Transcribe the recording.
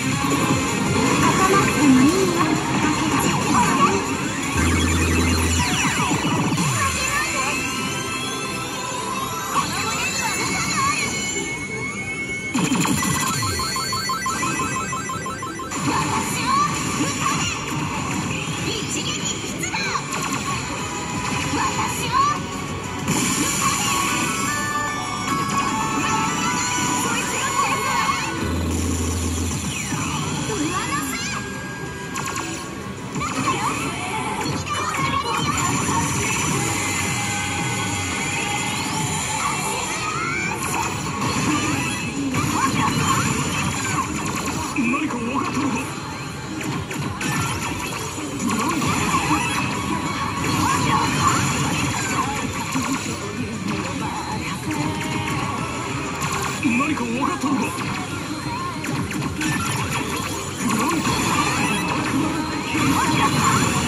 ってもいいよ。 何か分かったのか。何か分かったのか。何か